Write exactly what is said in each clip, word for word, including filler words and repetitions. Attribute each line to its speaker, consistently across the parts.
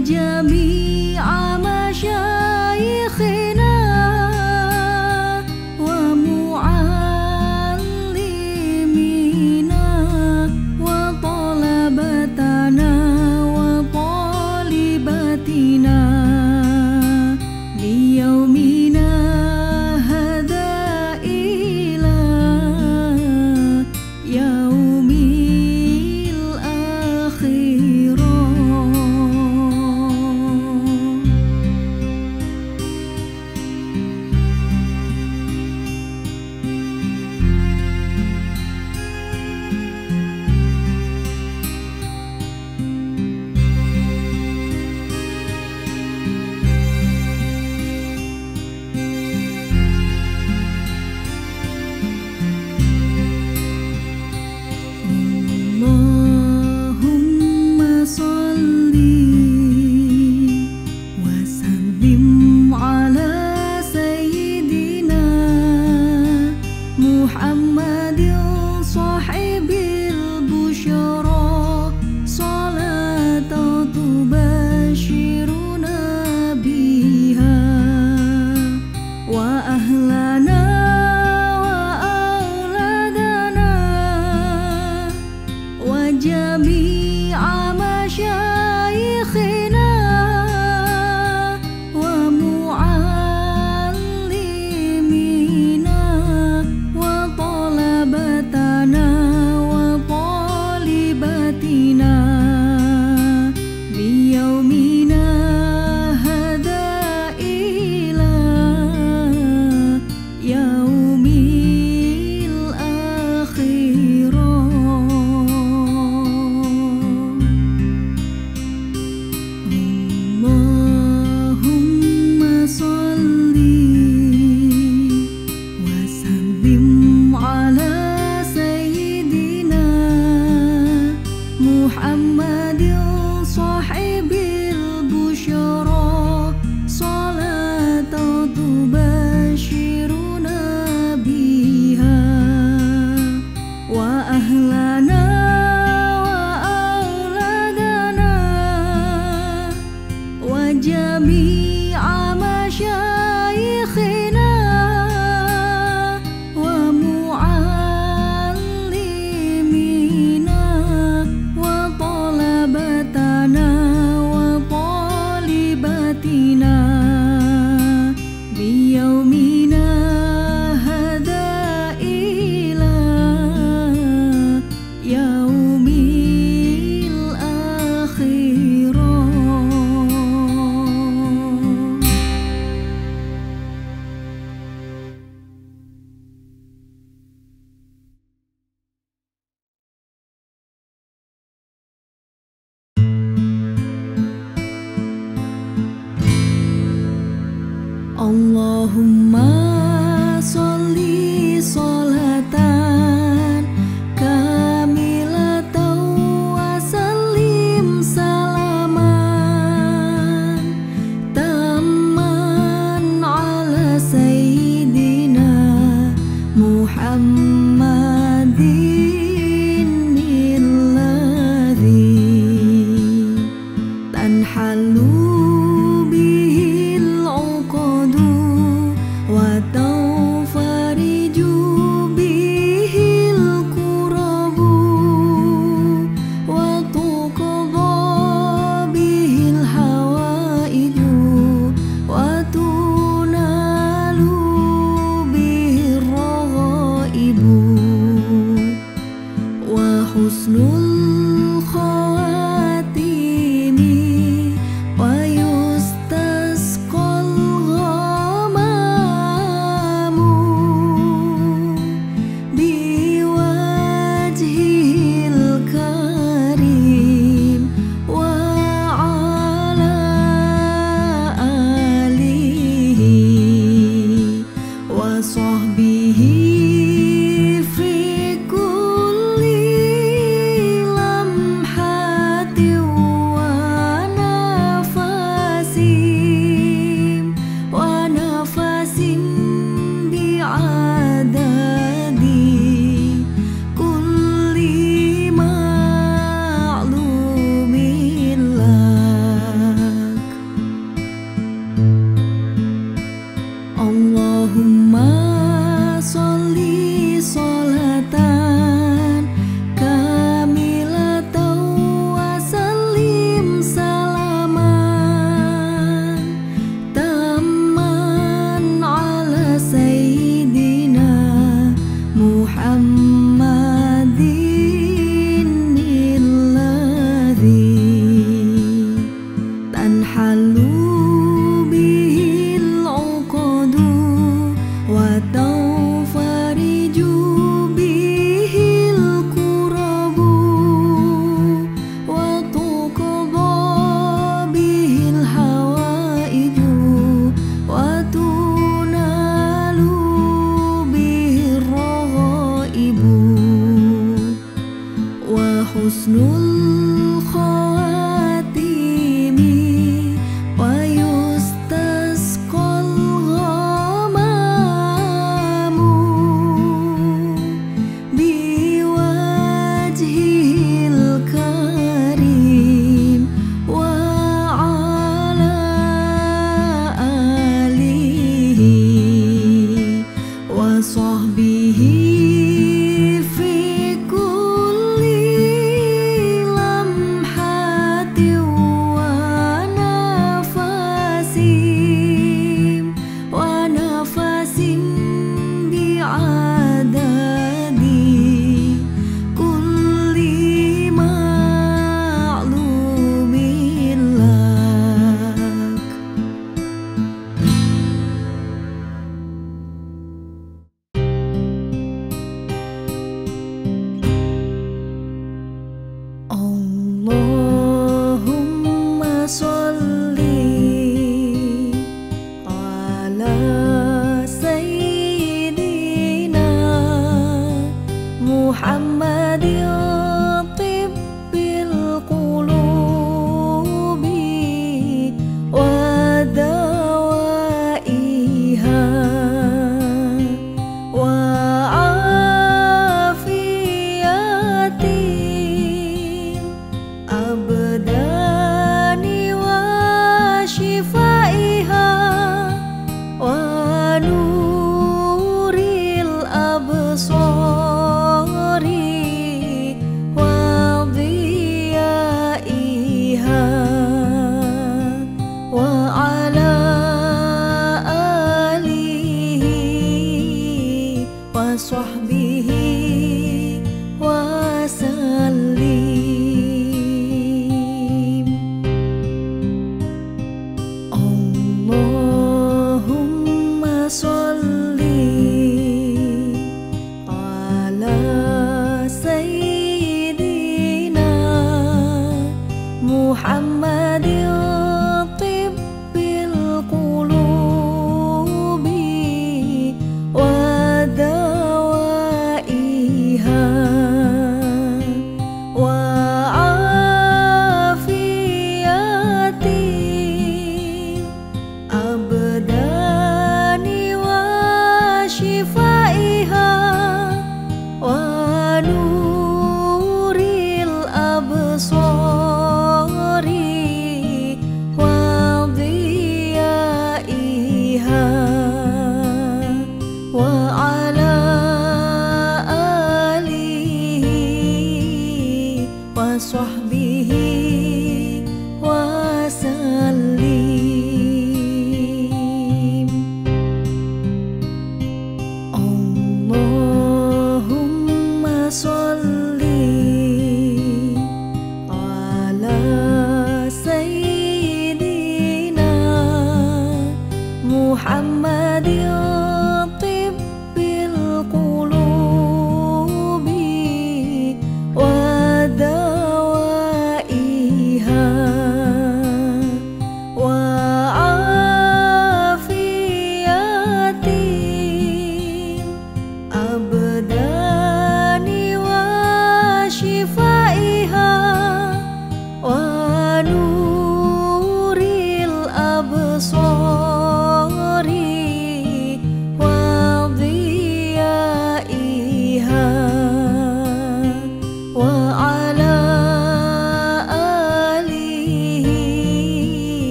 Speaker 1: وجميع مشايخنا ومعلمينا وطلبتنا وطالباتنا بيومنا هذا إلى يوم الآخرة. اللهم صل وسلم على سيدنا محمد صاحب البشرى صلاة تبشرنا بها وأهلنا وأولادنا وجميع مشايخنا ومعلمينا وطلبتنا وطالباتنا بيومنا هذا إلى يوم الآخرة. اللهم صل وسلم على سيدنا محمد صاحب البشرى صلاة تبشرنا بها وأهلنا وأولادنا وجميع مشايخنا ومعلمينا وطلبتنا وطالباتنا بيومنا هذا إلى يوم الآخرة. اللهم صل صلاة كاملة وسلم سلاما تاما على سيدنا محمد الذي تنحل به العقد وتنفرج به الكرب وتقضى به الحوائج وتنال به الرغائب وحسن الخواتيم ويسر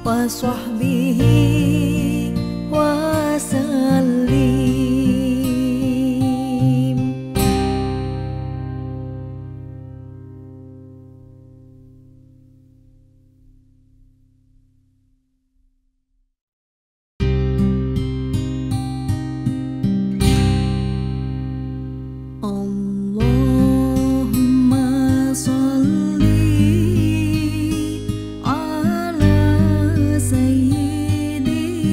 Speaker 1: wa sahbihi wa sallim. Allahumma sholli ala sayyidina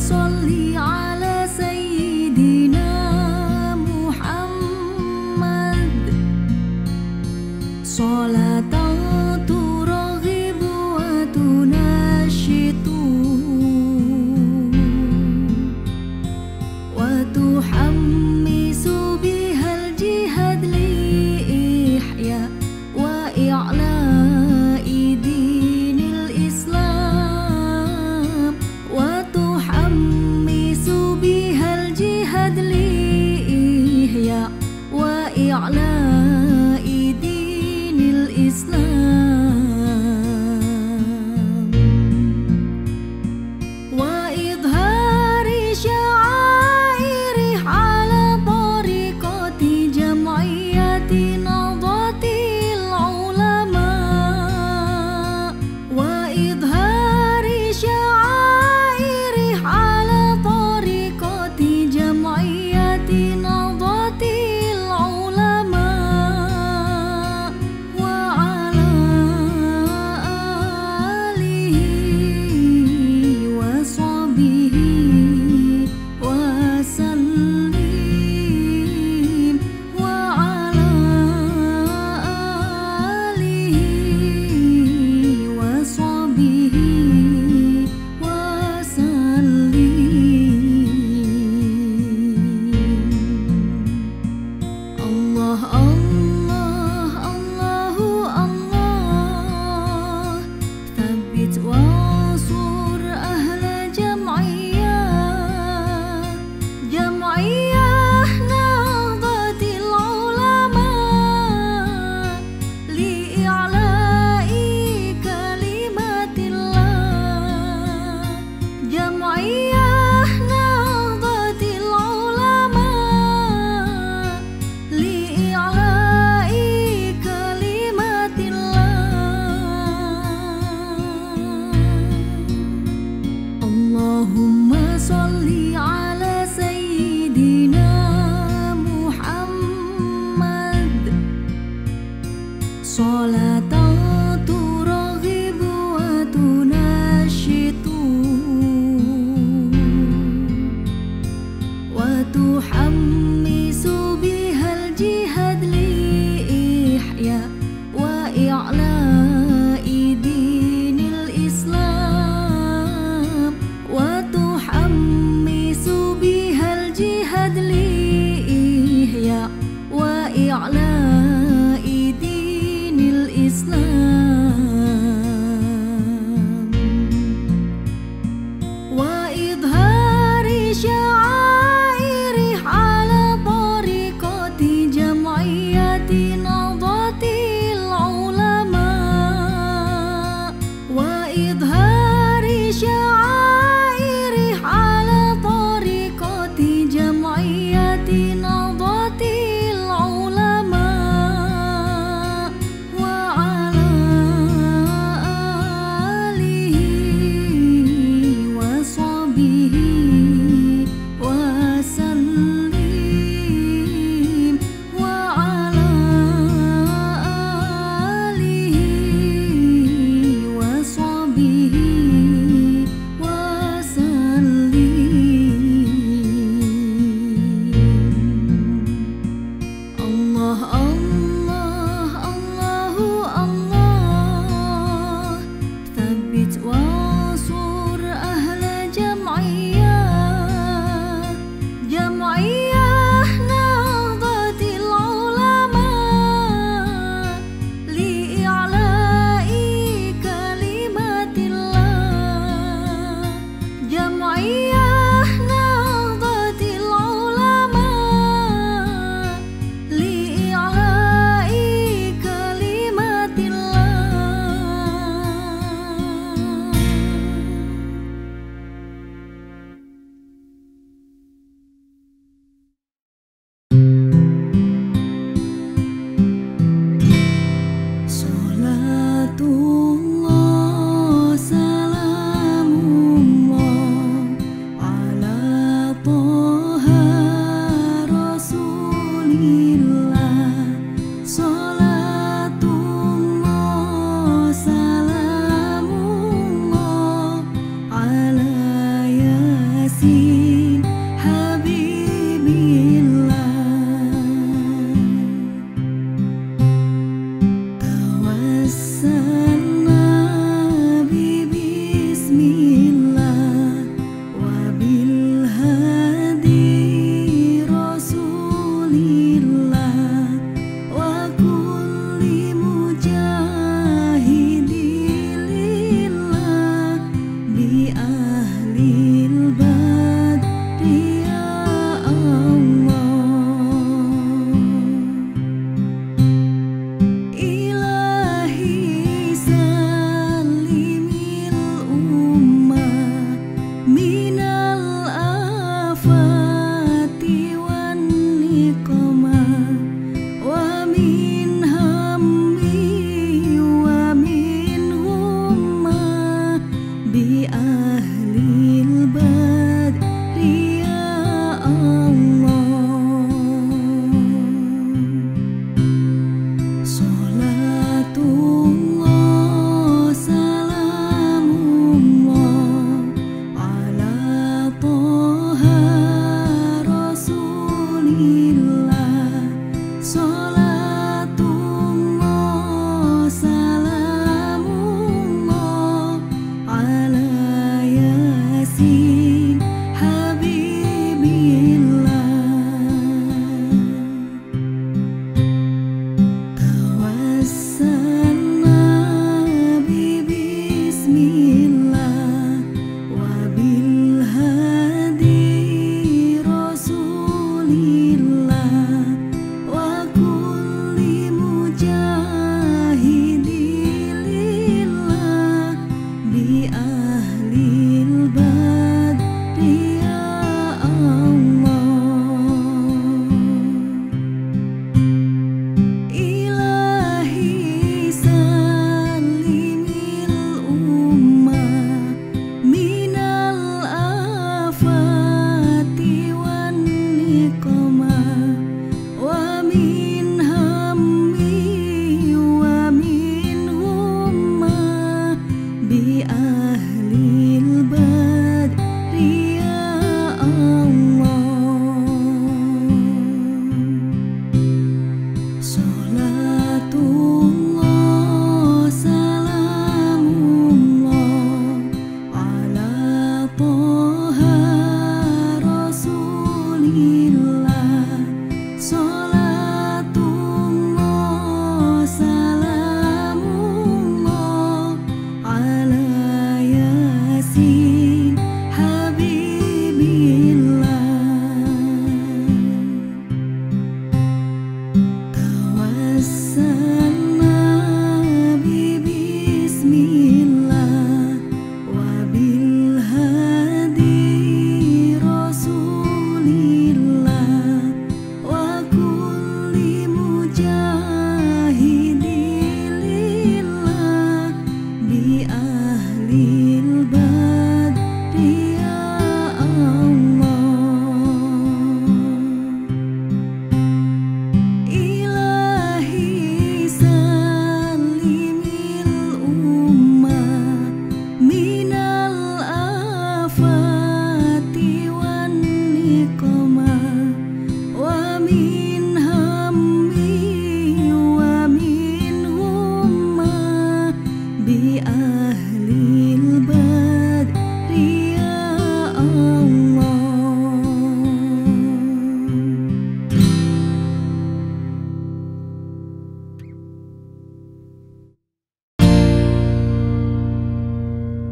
Speaker 1: صل على سيدنا محمد صلاة ترغب وتنشط وتحمس بها الجهاد لإحياء وإعلاء دين الإسلام وتحمس بها الجهاد لإحياء وإعلاء دين الإسلام وإظهار شعائره على طريقة جمعية نهضة العلماء وإظهار شعائره على طريقة جمعية نهضة العلماء وعلى آله وصحبه وسلم وعلى آله وصحبه وسلم. الله الله الله الله ثبت وانصر أهل جمعية جمعية نهضة العلماء لإعلاء كلمات الله جمعية نهضة العلماء لإعلاء كلمات الله. اللهم صل على سيدنا محمد صلاة ترغب وتنشط وتحمس بها الجهاد لإحياء وإعلاء دين الإسلام وتحمس بها الجهاد لإحياء وإعلاء دين الإسلام وإظهار شعائره على طريقة جمعية نهضة العلماء وإظهار شعائره على طريقة جمعية نهضة العلماء وعلى آله وصحبه وسلم وعلى آله وصحبه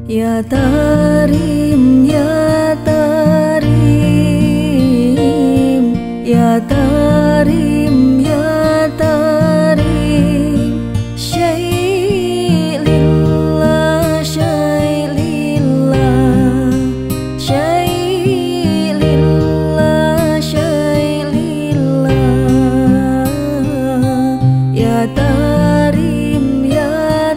Speaker 1: Ya Tarim, Ya Tarim, Ya Tarim, Ya Tarim, syai' lillah, syai' lillah, syai' lillah, syai' lillah. Ya Tarim, Ya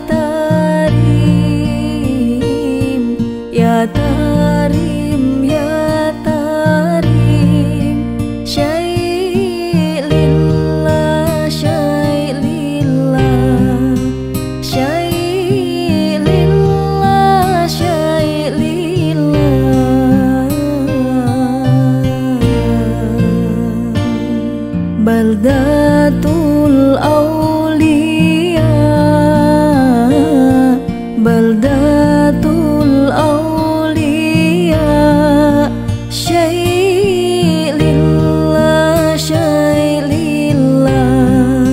Speaker 1: Tarim, Ya Tarim, Ya Tarim, syai' lillah, syai' lillah, syai' lillah, syai' lillah. Baldatul awliya, baldatul awliya, syai' lillah, syai' lillah,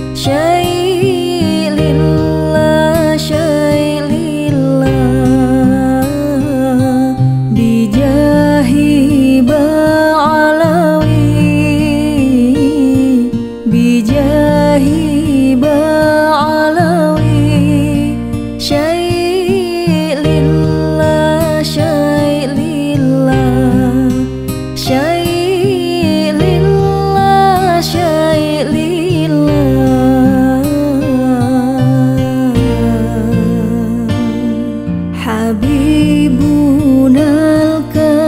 Speaker 1: syai' lillah, syai' lillah. Bijahi ba'alawi, bijahi ba'alawi, syai' lillah, syai' lillah, syai' lillah, syai' lillah. Habibunal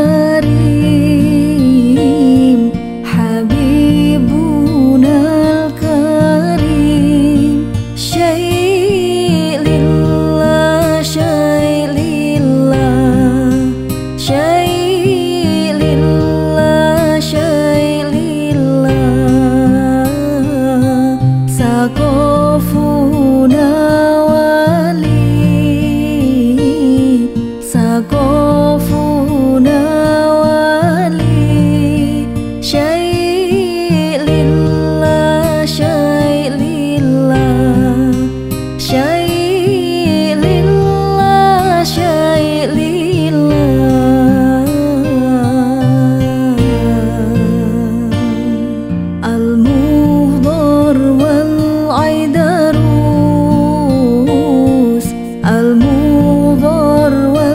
Speaker 1: karim, habibunal karim, syai' lillah, syai' lillah, syai' lillah, syai' lillah. Saqafuna wali, saqafuna wali, syai' lillah, syai' lillah, syai' lillah, syai' lillah. Al-Muhdar wal-Aidarus, Al-Muhdar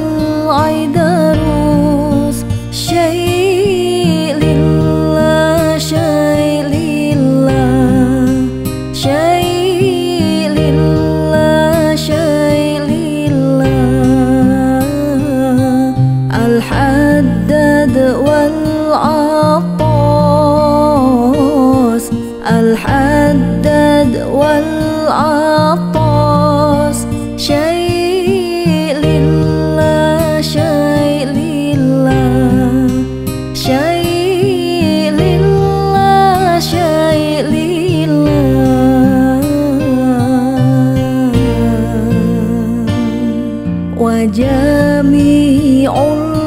Speaker 1: wal-Aidarus, syai' lillah, syai' lillah, syai' lillah, syai' lillah. Al-Haddad wal-Attas, Al-Haddad wal-Attas, syai' lillah, syai' lillah, syai' lillah, syai' lillah. Wa jami'ul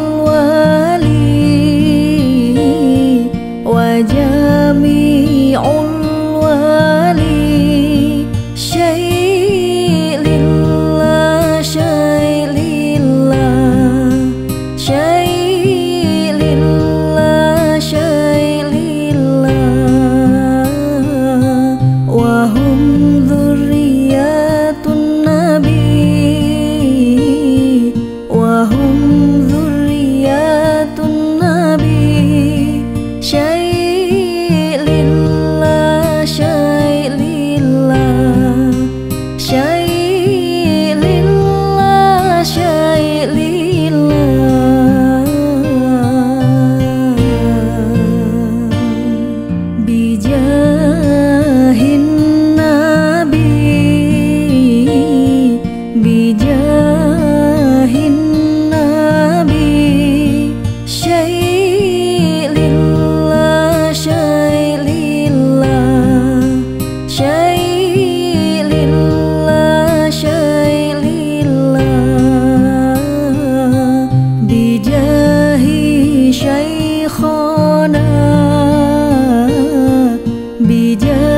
Speaker 1: wali, wa jami'ul wali, syai' lillah, syai' lillah, syai' lillah, syai' lillah. Wa hum dzurriyyatun nabi, wa hum dzurriyyatun nabi, syai' lillah, syai' lillah, syai' lillah, syai' lillah. Bijahin nabi, bijahin nabi, syai' lillah, syai' lillah, syai' lillah, syai' lillah. Bijahi syaikhana,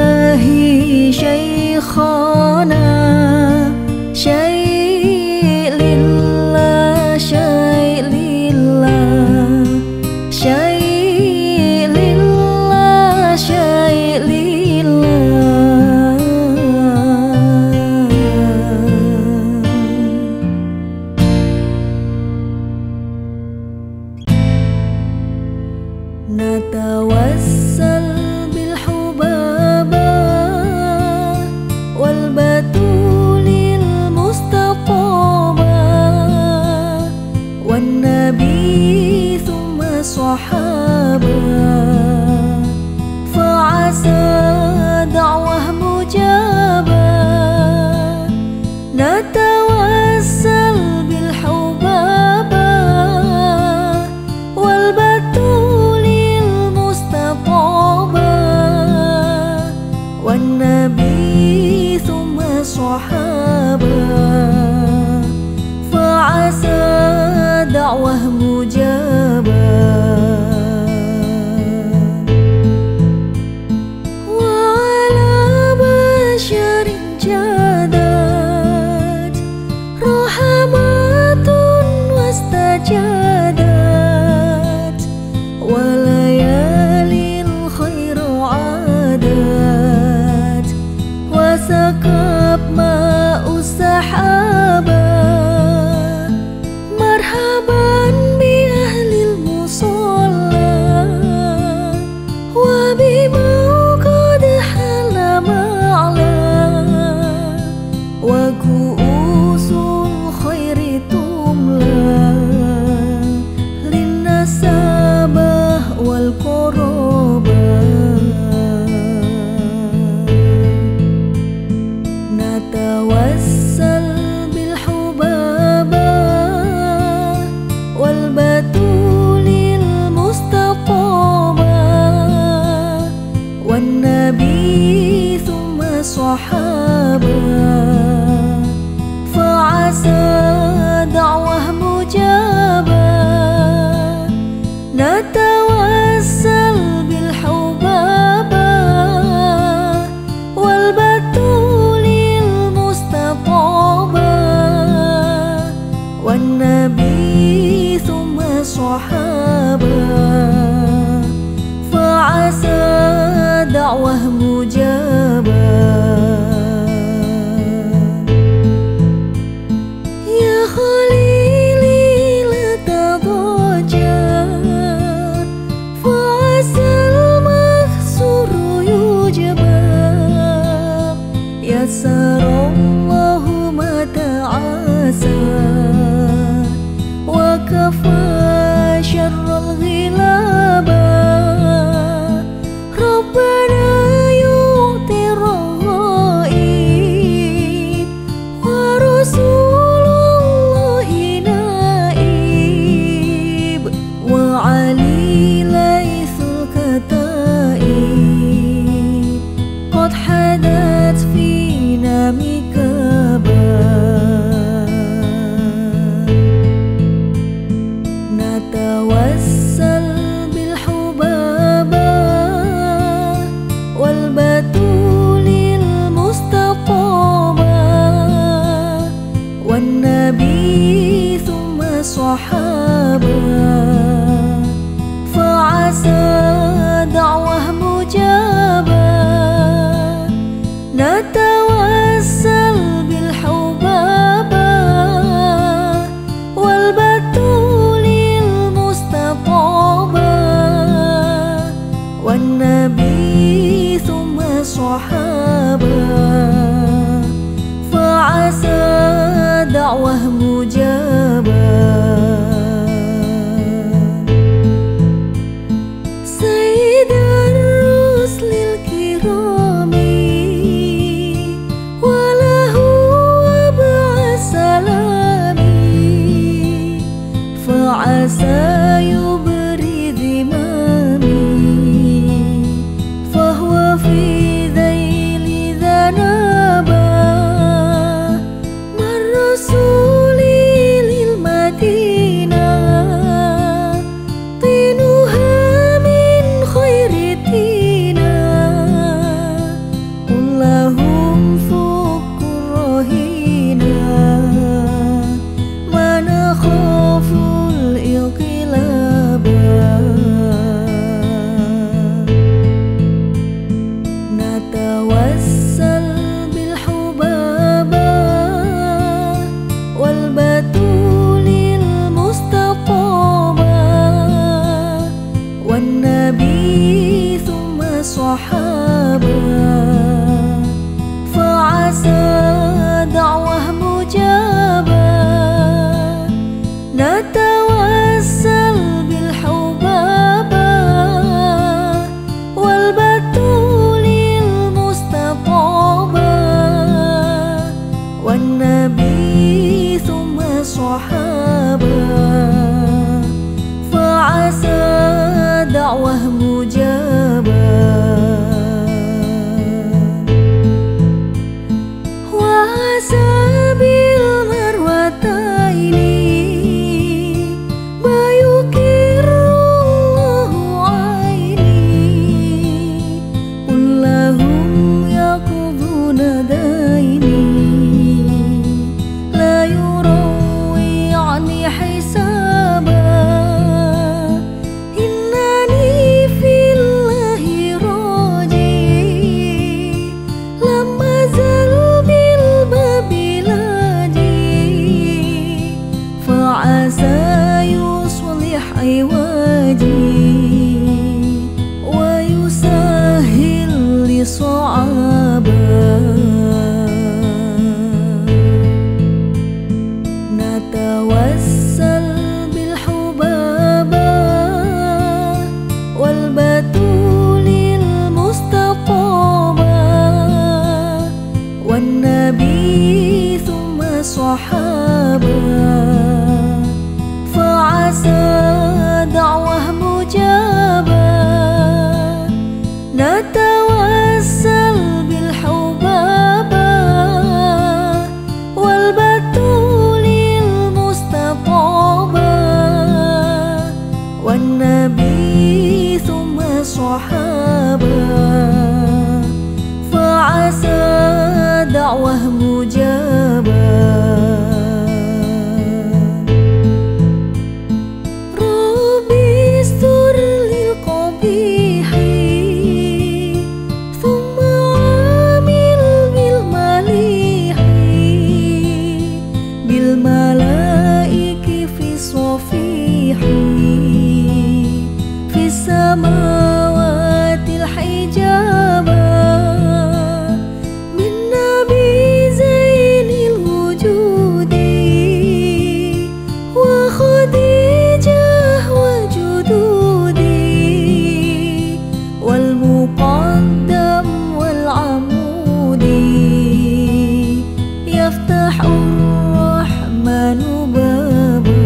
Speaker 1: bijahi syaikhana, syai' نتوسل بالحبابة والبتول المستطابة والنبي ثم صحابة فعسى دعوة مجابة نتوسل بالحبابة والبتول المستطابة والنبي ثم صحابة فعسى دعوة مجابة وعلى بشر جادت رحمات واستجادت وليالي الخير عادت وسكب ماء السحابة مرحبا بأهل المصلى وبمن قد حل معلا وكؤوس الخير تملى للنسابة والقرابة نتوسل بالحبابة والبتول المستطابة والنبي ثم صحابة فعسى دعوة مجابة نتوسل بالحبابة والبتول المستطابة والنبي ثم صحابة فعسى دعوة مجابة يا خليلي لا تضجر فعسى المكسور يجبر يسر الله ما تعسر وكفى شر الغلابة ربنا يؤتي الرغائب ورسول الله نائب وعلي ليث الكتائب قد حدث فينا مكابا نتوسل بالحبابة والبتول المستطابة والنبي ثم صحابة فعسى دعوة مجابة نتوسل بالحبابة والبتول المستطابة والنبي ثم صحابة فعسى دعوة مجابة سيد الرسل الكرام وله أبعى سلامي فعسى يبري ذمامي فهو في ذيل ذنابا من رسولي للمدينة طينها من خير الدينا قل لهم فك الرهينة ما نخاف الإغلال صحابا فعسى دعوه مجابا وعسى بالمروتين ما يقر الله عيني قل لهم يقضون ديني لا يروي عني حسابا إنني في الله راجي لما زل بالباب لاجي فعسى يصلح عواجي ويسهل لي صعبا نتوسل بالحبابة والبتول المستطابة والنبي ثم صحابة فعسى دعوه مجابا نتوسل بالحبابة والبتول المستطابة والنبي ثم صحابة فعسى دعوه مجابا ربي استر للقبيح ثم عامل بالمليح بالملائك في صفيح في السماوات الحجابا من نبي زين الوجود وخديجة وجدودي والمقدم والعمود يفتح الرحمن بابا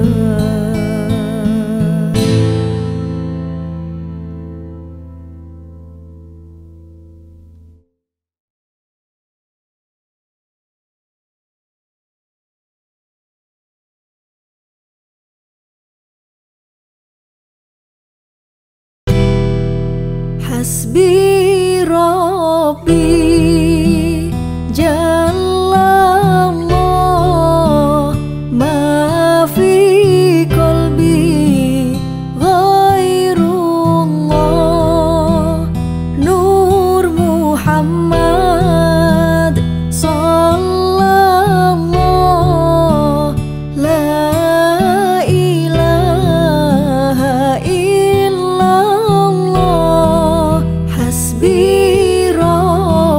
Speaker 1: حسبي ربي جل الله ما في قلبي غير الله نور محمد صلى الله لا إله إلا الله حسبي ربي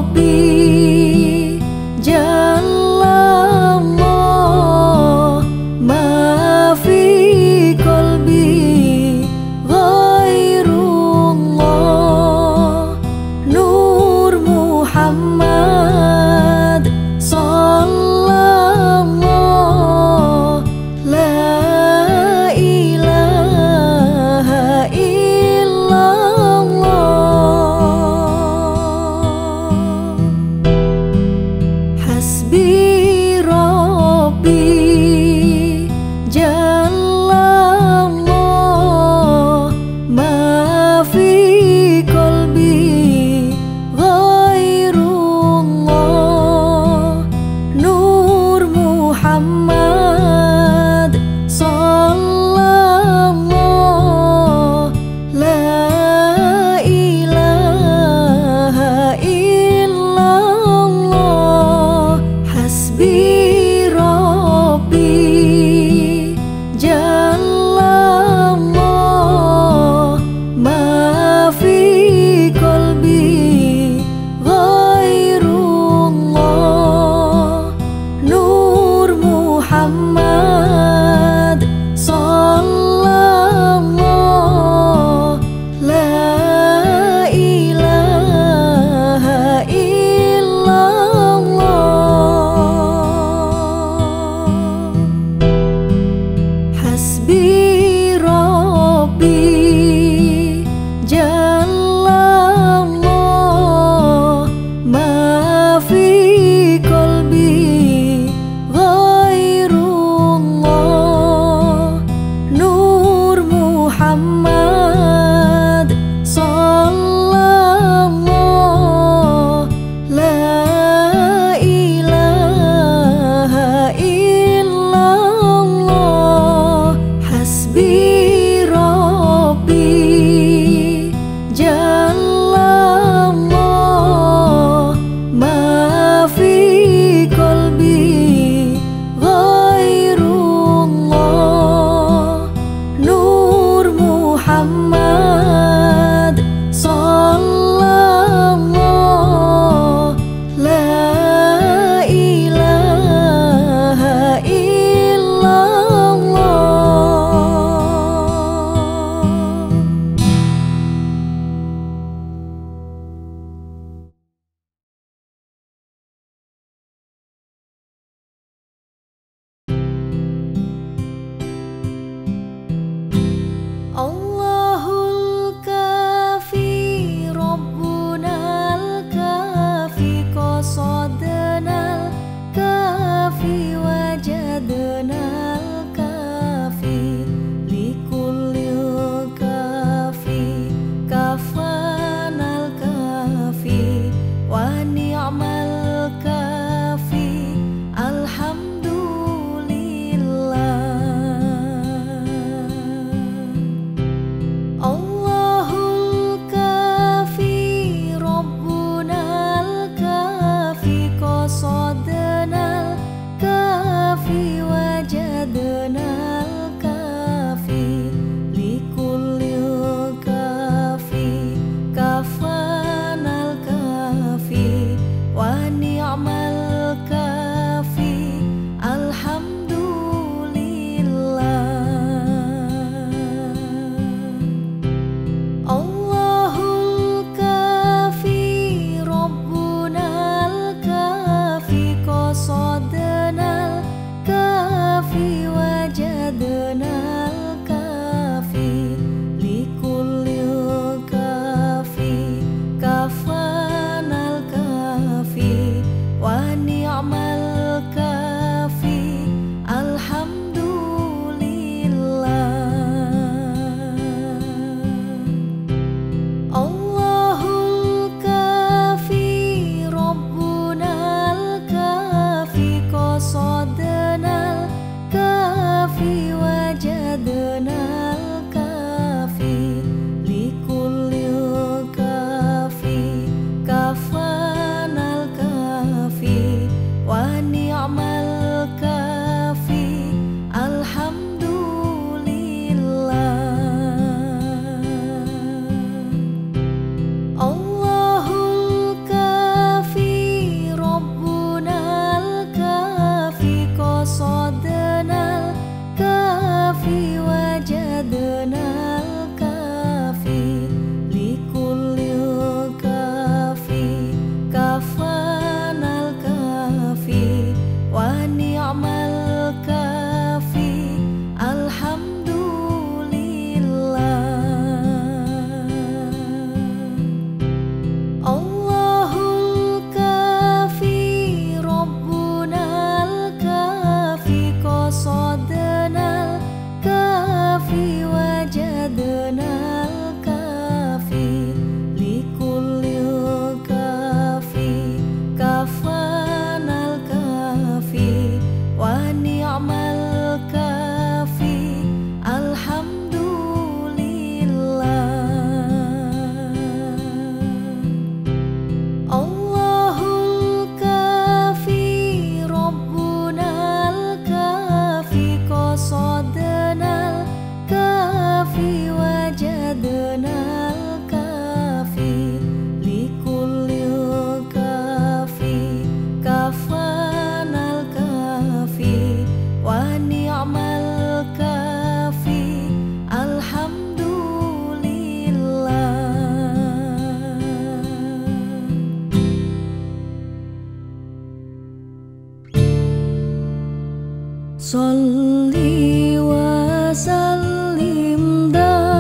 Speaker 1: Salli wa sallim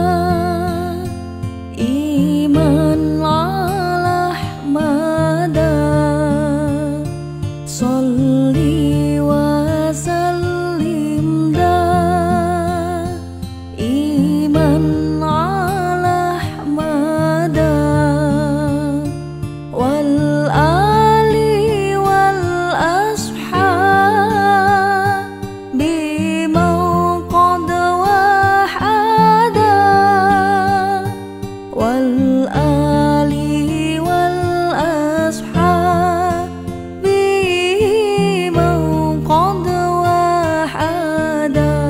Speaker 1: daiman ala Ahmada. Salli wa sallim daiman ala Ahmada. Wal ali wal ashab bimau qad wahada. Wal ali wal ashab bimau qad wahada.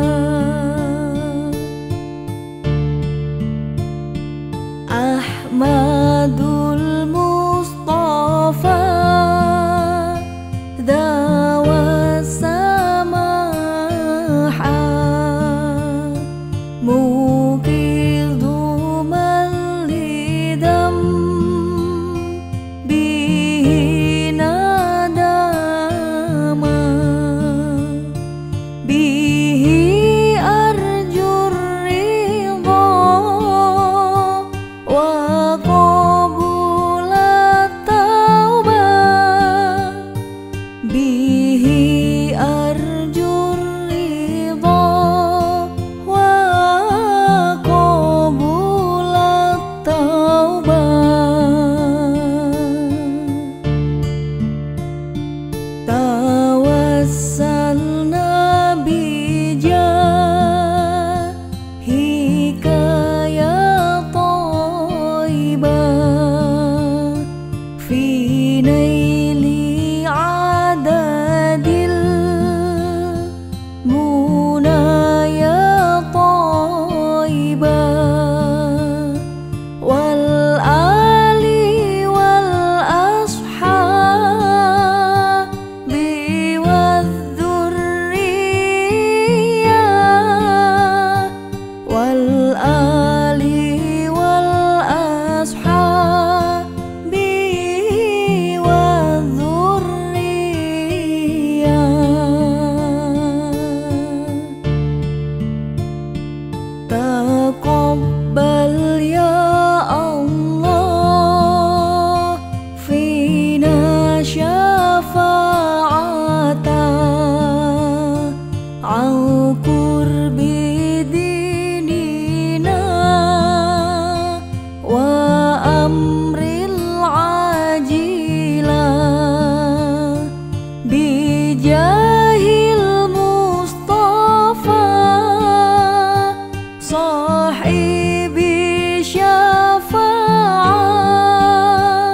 Speaker 1: Ahmadul Mustafa dawa samaha muqidhu man lidam bihi nadama. Bihi arjur ridha wa qabulat taubah. Bihi arjur ridha wa qabulat taubah. Tawassalna bijahika ya Thaibah fi naili adadil muna ya Thaibah. Wal ali wal ashab biwadh-dhurriyyah. Wal ali wal ashab biwadh-dhurriyyah. Taqabbal ya Allah fina syafa'ata au qurbi dinina wa amril ajila. Bijahil Mustafa sahibi syafa'ah.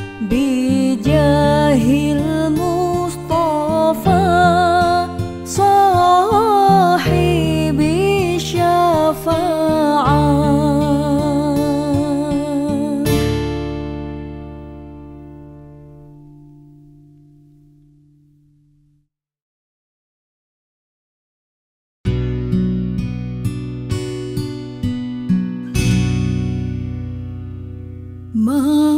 Speaker 1: Bijahil Mustafa sahibi syafa'ah. Ma